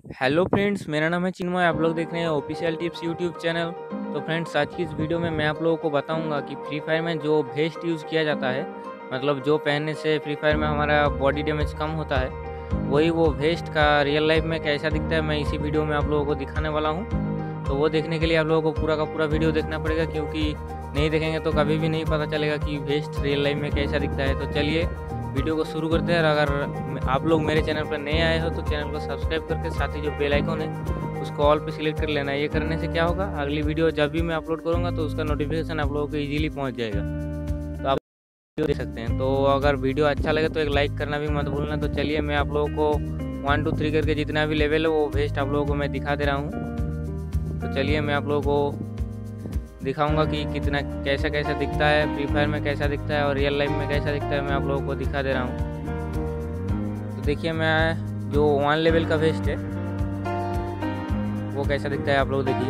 Hello friends, मेरा नाम है चिन्मय। आप लोग देख रहे हैं ऑफिशियल टिप्स यूट्यूब चैनल। तो फ्रेंड्स, आज की इस वीडियो में मैं आप लोगों को बताऊंगा कि फ्री फायर में जो वेस्ट यूज़ किया जाता है, मतलब जो पहनने से फ्री फायर में हमारा बॉडी डैमेज कम होता है, वही वो वेस्ट का रियल लाइफ में कैसा दिखता है, मैं इसी वीडियो में आप लोगों को दिखाने वाला हूँ। तो वो देखने के लिए आप लोगों को पूरा का पूरा वीडियो देखना पड़ेगा, क्योंकि नहीं देखेंगे तो कभी भी नहीं पता चलेगा कि वेस्ट रियल लाइफ में कैसा दिखता है। तो चलिए वीडियो को शुरू करते हैं। और अगर आप लोग मेरे चैनल पर नए आए हो तो चैनल को सब्सक्राइब करके साथ ही जो बेल आइकन है उसको ऑल पे सिलेक्ट कर लेना। ये करने से क्या होगा, अगली वीडियो जब भी मैं अपलोड करूँगा तो उसका नोटिफिकेशन आप लोगों को ईजिली पहुँच जाएगा। तो आप वीडियो देख सकते हैं। तो अगर वीडियो अच्छा लगे तो एक लाइक करना भी मत भूलना। तो चलिए मैं आप लोगों को 1 2 3 करके जितना भी लेवल है वो वेस्ट आप लोगों को मैं दिखा दे रहा हूँ। तो चलिए मैं आप लोगों को दिखाऊंगा कि कितना कैसा कैसा दिखता है, फ्री फायर में कैसा दिखता है और रियल लाइफ में कैसा दिखता है, मैं आप लोगों को दिखा दे रहा हूँ। तो देखिए, मैं जो 1 लेवल का वेस्ट है वो कैसा दिखता है आप लोग देखिए।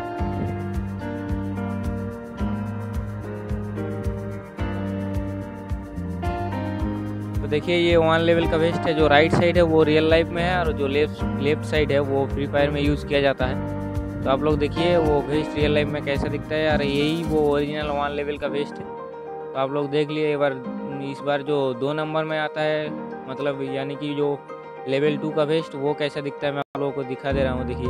तो देखिए, ये 1 लेवल का वेस्ट है। जो राइट साइड है वो रियल लाइफ में है और जो लेफ्ट साइड है वो फ्री फायर में यूज़ किया जाता है। तो आप लोग देखिए वो वेस्ट रियल लाइफ में कैसा दिखता है यार, यही वो ओरिजिनल 1 लेवल का वेस्ट है। तो आप लोग देख लिए इस बार जो 2 नंबर में आता है, मतलब यानी कि जो लेवल 2 का वेस्ट वो कैसा दिखता है, मैं आप लोगों को दिखा दे रहा हूँ। देखिए,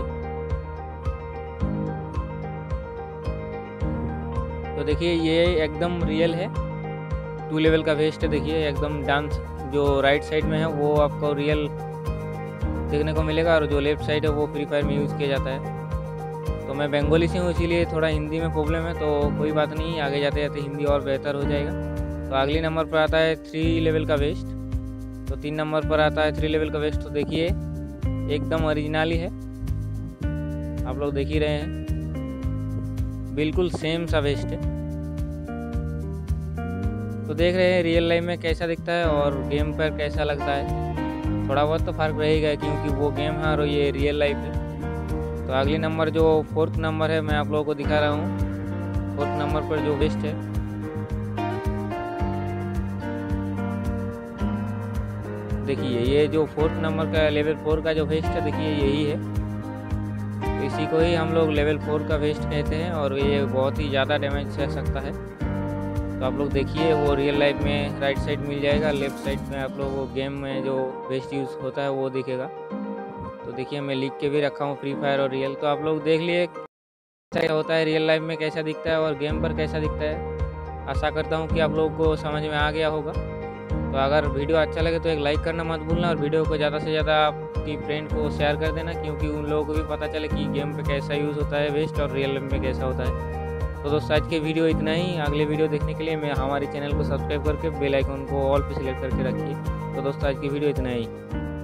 तो देखिए ये एकदम रियल है, 2 लेवल का वेस्ट है। देखिए एकदम डांस जो राइट साइड में है वो आपको रियल देखने को मिलेगा और जो लेफ्ट साइड है वो फ्री फायर में यूज़ किया जाता है। तो मैं बंगाली से हूँ, इसीलिए थोड़ा हिंदी में प्रॉब्लम है, तो कोई बात नहीं, आगे जाते जाते हिंदी और बेहतर हो जाएगा। तो अगले नंबर पर आता है 3 लेवल का वेस्ट। तो 3 नंबर पर आता है 3 लेवल का वेस्ट। तो देखिए एकदम ओरिजिनल ही है, आप लोग देख ही रहे हैं, बिल्कुल सेम सा वेस्ट है। तो देख रहे हैं रियल लाइफ में कैसा दिखता है और गेम पर कैसा लगता है। थोड़ा बहुत तो फर्क रहेगा क्योंकि वो गेम है और ये रियल लाइफ है। तो अगली नंबर जो 4th नंबर है मैं आप लोगों को दिखा रहा हूँ। 4th नंबर पर जो वेस्ट है, देखिए ये जो 4th नंबर का लेवल 4 का जो वेस्ट है, देखिए यही है। तो इसी को ही हम लोग लेवल 4 का वेस्ट कहते हैं और ये बहुत ही ज़्यादा डैमेज सह सकता है। तो आप लोग देखिए वो रियल लाइफ में राइट साइड मिल जाएगा, लेफ्ट साइड में आप लोग वो गेम में जो वेस्ट यूज़ होता है वो दिखेगा। तो देखिए मैं लिख के भी रखा हूँ फ्री फायर और रियल। तो आप लोग देख लिए कैसा होता है, रियल लाइफ में कैसा दिखता है और गेम पर कैसा दिखता है। आशा करता हूँ कि आप लोगों को समझ में आ गया होगा। तो अगर वीडियो अच्छा लगे तो एक लाइक करना मत भूलना और वीडियो को ज़्यादा से ज़्यादा आपकी फ्रेंड को शेयर कर देना, क्योंकि उन लोगों को भी पता चले कि गेम पे कैसा यूज़ होता है वेस्ट और रियल लाइफ में कैसा होता है। तो दोस्तों आज के वीडियो इतना ही। अगले वीडियो देखने के लिए मैं हमारे चैनल को सब्सक्राइब करके बेल आइकन को ऑल पे सिलेक्ट करके रखिए। तो दोस्तों आज की वीडियो इतना ही।